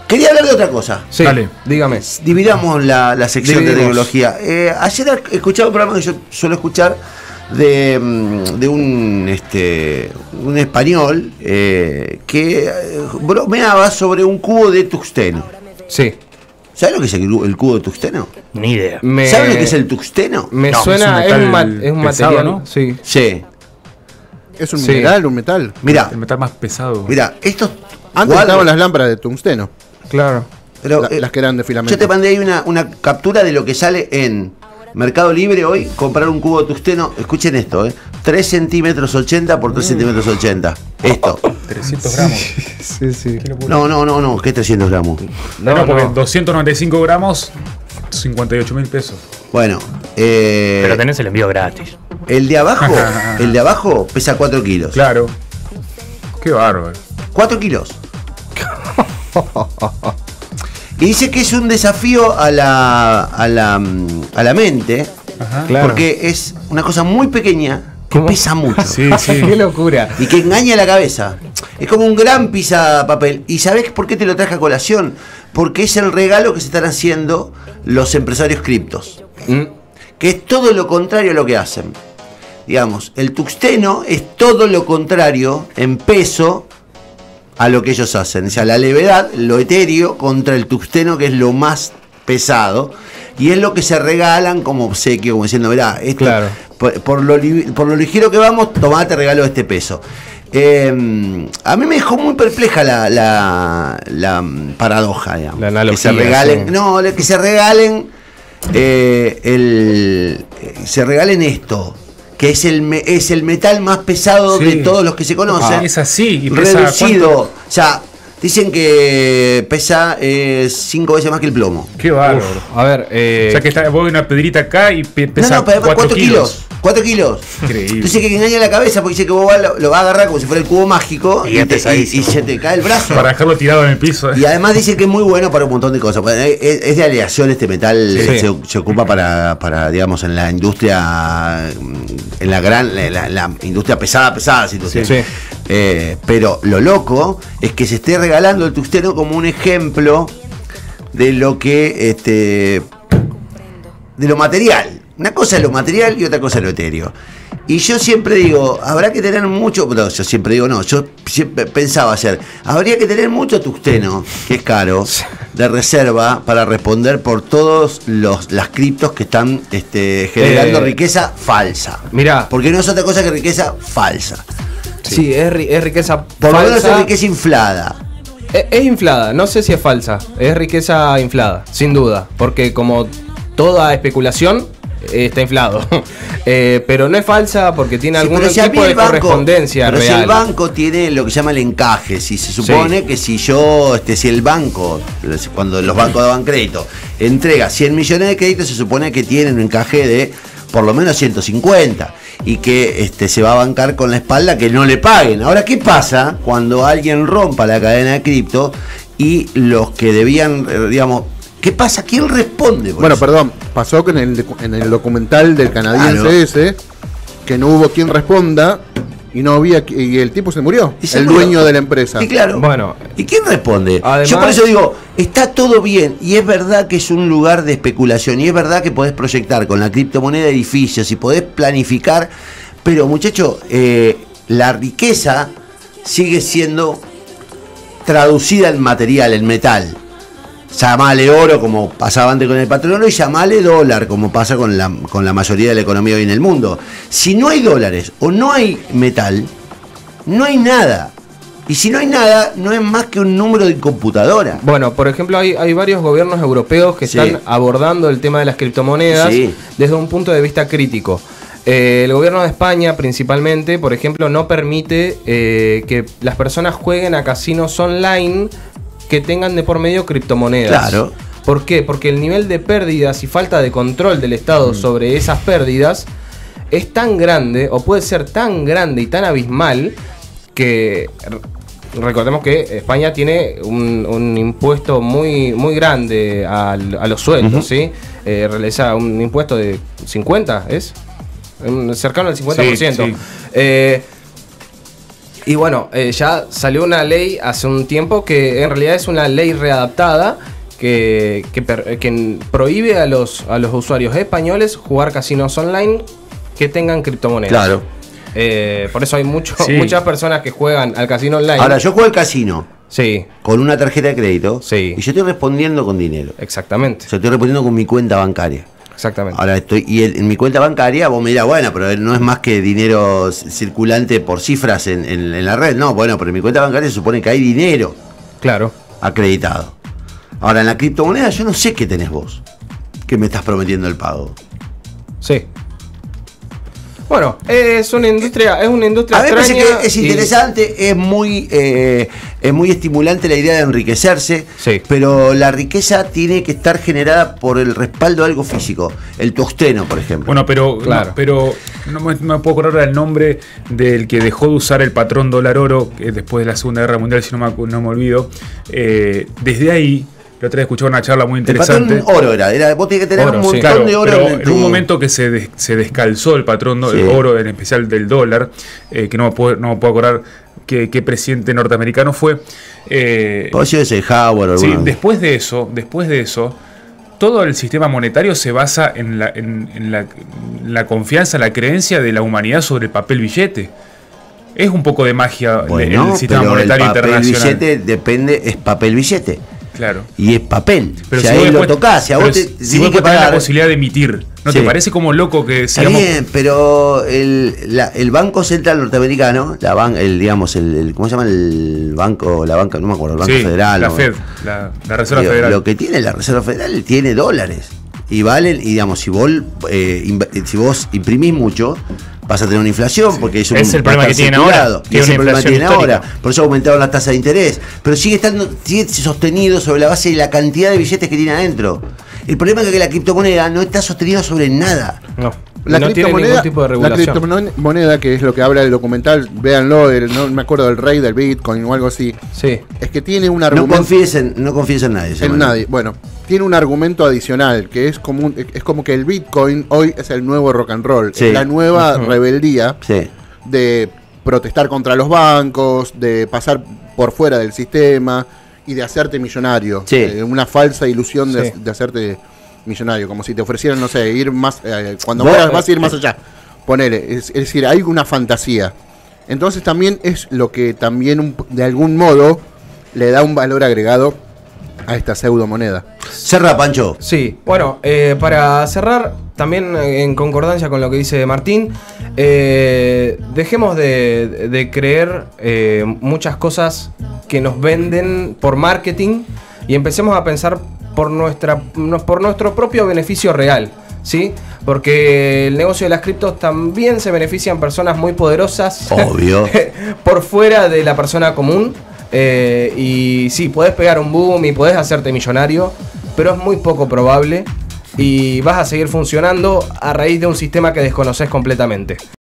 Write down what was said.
Quería hablar de otra cosa. Sí, dale. Dígame. Dividamos la sección de tecnología. Ayer escuchaba un programa que yo suelo escuchar de un español que bromeaba sobre un cubo de tungsteno. Sí. ¿Sabes lo que es el cubo de tungsteno? Ni idea. ¿Sabes lo que es el tungsteno? Me suena, es un pesado, material, ¿no? Sí. Sí. Es un mineral, un metal. Mira, El metal más pesado. mira, estos Antes estaban las lámparas de tungsteno. Claro. Pero, las que eran de filamento. Yo te mandé ahí una captura de lo que sale en Mercado Libre hoy, comprar un cubo de tungsteno. Escuchen esto, 3 centímetros 80 por 3 centímetros 80. Esto. 300 gramos. Sí. No, ¿qué 300 gramos? No, porque 295 gramos, 58.000 pesos. Bueno, pero tenés el envío gratis. el de abajo pesa 4 kilos. Claro. Qué bárbaro. 4 kilos. Y dice que es un desafío a la mente. Ajá. Claro. Porque es una cosa muy pequeña que pesa mucho. Sí. Qué locura. Y que engaña la cabeza. Es como un gran pisapapel. ¿Y sabés por qué te lo traje a colación? Porque es el regalo que se están haciendo los empresarios criptos. Que es todo lo contrario a lo que hacen. Digamos, el tungsteno es todo lo contrario en peso a lo que ellos hacen. O sea, la levedad, lo etéreo, contra el tungsteno, que es lo más pesado. Y es lo que se regalan como obsequio, como diciendo, mirá, esto, Claro. por lo ligero que vamos, tomá, te regalo este peso. A mí me dejó muy perpleja la paradoja, digamos. La analogía, que se regalen, sí. no, que se regalen se regalen esto, que es el metal más pesado Sí. de todos los que se conocen. Es así. Y pesa, reducido. ¿cuánto? O sea, dicen que pesa 5 veces más que el plomo. Qué bárbaro. A ver, O sea que voy una pedrita acá y pesa pero 4 kilos. 4 kilos. Increíble. Entonces que engaña la cabeza porque dice que vos lo vas a agarrar como si fuera el cubo mágico Y es pesadísimo. y se te cae el brazo. Para dejarlo tirado en el piso. Y además dice que es muy bueno para un montón de cosas. Es de aleación este metal, Sí. se ocupa para, digamos, en la industria, en la industria pesada, si tú Sí. quieres. Pero lo loco es que se esté regalando el tungsteno como un ejemplo de lo que, de lo material. Una cosa es lo material y otra cosa es lo etéreo. Y yo siempre digo, habrá que tener mucho, no, yo siempre digo no, yo siempre pensaba hacer, habría que tener mucho tungsteno, que es caro, de reserva para responder por todos las criptos que están generando riqueza falsa. Mirá. Porque no es otra cosa que riqueza falsa. sí, es riqueza Por lo menos es falsa. riqueza inflada. Es inflada, no sé si es falsa. Es riqueza inflada, sin duda. Porque como toda especulación, está inflado. Pero no es falsa porque tiene algún pero si a mí tipo de el banco- correspondencia pero real. si el banco tiene lo que se llama el encaje, si se supone que si el banco, cuando los bancos daban crédito, entrega 100 millones de créditos, se supone que tienen un encaje de por lo menos 150 y que se va a bancar con la espalda que no le paguen. Ahora, ¿qué pasa cuando alguien rompa la cadena de cripto y los que debían, digamos, qué pasa? ¿Quién responde por Bueno, eso? perdón, pasó que en el documental del canadiense Claro. ese, que no hubo quien responda y no había y el tipo se murió, Y se el murió. dueño de la empresa. Y claro. Bueno. ¿Y quién responde? Además- Yo por eso digo, está todo bien y es verdad que es un lugar de especulación y es verdad que podés proyectar con la criptomoneda edificios y podés planificar, pero muchacho, la riqueza sigue siendo traducida en material, en metal. Llamale oro como pasaba antes con el petróleo y llamale dólar como pasa con la mayoría de la economía hoy en el mundo. Si no hay dólares o no hay metal, no hay nada. Y si no hay nada, no es más que un número de computadora. Bueno, por ejemplo, hay varios gobiernos europeos que Sí. están abordando el tema de las criptomonedas Sí. desde un punto de vista crítico. El gobierno de España, principalmente, por ejemplo, no permite que las personas jueguen a casinos online que tengan de por medio criptomonedas. Claro. ¿Por qué? Porque el nivel de pérdidas y falta de control del Estado sobre esas pérdidas es tan grande, o puede ser tan grande y tan abismal, que recordemos que España tiene un impuesto muy grande a los sueldos, ¿sí? Realiza un impuesto de 50, ¿es? Cercano al 50%. Sí. Y bueno, ya salió una ley hace un tiempo que en realidad es una ley readaptada que prohíbe a los usuarios españoles jugar casinos online que tengan criptomonedas. Claro. Por eso hay muchas personas que juegan al casino online. Ahora, yo juego al casino. Sí. Con una tarjeta de crédito. Sí. Y yo estoy respondiendo con dinero. Exactamente. Yo estoy respondiendo con mi cuenta bancaria. Exactamente. Ahora en mi cuenta bancaria vos me dirás, bueno, pero no es más que dinero circulante por cifras en la red. No, bueno, pero en mi cuenta bancaria se supone que hay dinero. Claro. Acreditado. Ahora, en la criptomoneda yo no sé qué tenés vos, que me estás prometiendo el pago. Sí. Bueno, es una industria A mí me extraña. parece que es interesante, es muy estimulante la idea de enriquecerse, Sí. pero la riqueza tiene que estar generada por el respaldo de algo físico. El tungsteno, por ejemplo. Bueno, pero, Claro. no me puedo acordar el nombre del que dejó de usar el patrón dólar oro después de la Segunda Guerra Mundial, si no me olvido. Desde ahí, la otra vez escuché una charla muy El interesante. patrón oro era, vos tenías que tener Oro, un sí. montón Claro, de oro pero en en un tu- momento que se descalzó el patrón Sí. el oro, en especial del dólar, que no me puedo acordar qué presidente norteamericano fue. Vos decís ese Howard o Sí, alguno. después de eso, todo el sistema monetario se basa en la confianza, la creencia de la humanidad sobre el papel billete. Es un poco de magia Bueno, el sistema pero monetario el papel internacional. billete depende, es papel billete. Claro. Y es papel. Pero si si ahí vos lo después- tocás, si a pero vos te si tenés vos que tenés la pagar. posibilidad de emitir, ¿no Sí. te parece como loco que Está sigamos? bien, pero el Banco Central Norteamericano, ¿cómo se llama el banco? La banca, no me acuerdo, el Banco Sí, Federal. la ¿no? Fed, la Reserva Digo, Federal. Lo que tiene la Reserva Federal tiene dólares. Y valen, y digamos, si vos imprimís mucho, vas a tener una inflación, porque eso Es el va a problema estar que tienen circulado, ahora, que tiene es el una problema que inflación tienen ahora. histórica. Por eso aumentaron las tasas de interés. Pero sigue sostenido sobre la base de la cantidad de billetes que tiene adentro. El problema es que la criptomoneda no está sostenida sobre nada. No. La No tiene ningún tipo de la regulación. criptomoneda, que es lo que habla el documental, véanlo, no me acuerdo del rey del Bitcoin o algo así, Sí. es que tiene un No argumento confíes en nadie. en nadie. Bueno, tiene un argumento adicional que es como que el Bitcoin hoy es el nuevo rock and roll, Sí. es la nueva rebeldía Sí. de protestar contra los bancos, de pasar por fuera del sistema y de hacerte millonario. Sí. Una falsa ilusión Sí. de hacerte millonario, como si te ofrecieran, no sé, ir más, cuando Vos- mueras vas a ir más allá. Ponele, es decir, hay una fantasía. Entonces también es lo que también de algún modo le da un valor agregado a esta pseudomoneda. Cerra, Pancho. Sí, bueno, para cerrar, también en concordancia con lo que dice Martín, dejemos de creer muchas cosas que nos venden por marketing y empecemos a pensar por nuestro propio beneficio real, ¿sí? Porque el negocio de las criptos también se benefician personas muy poderosas Obvio. por fuera de la persona común. Y sí, podés pegar un boom y podés hacerte millonario, pero es muy poco probable y vas a seguir funcionando a raíz de un sistema que desconoces completamente.